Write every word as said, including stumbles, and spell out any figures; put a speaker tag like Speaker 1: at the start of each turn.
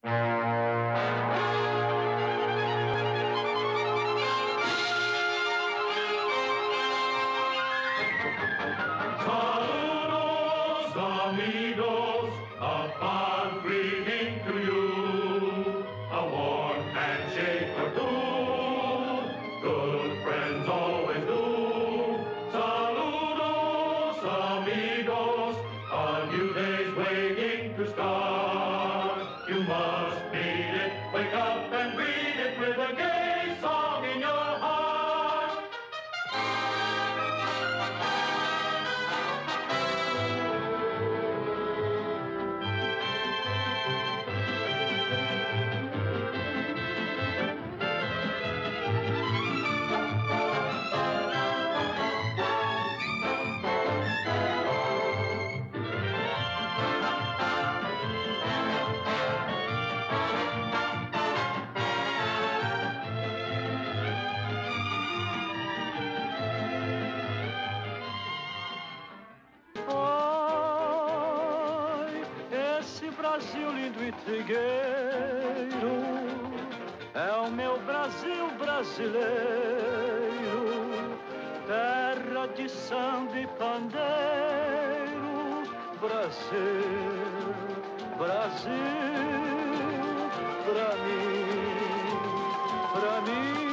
Speaker 1: Saludos amigos, a fond greeting to you, a warm handshake or two, good friends always do. Saludos amigos, a new day's waiting to start. You must meet it, wake up and greet it with a gay song in your heart.
Speaker 2: Brasil lindo e trigueiro, é o meu Brasil brasileiro, terra de samba e pandeiro. Brasil, Brasil, pra mim, pra mim.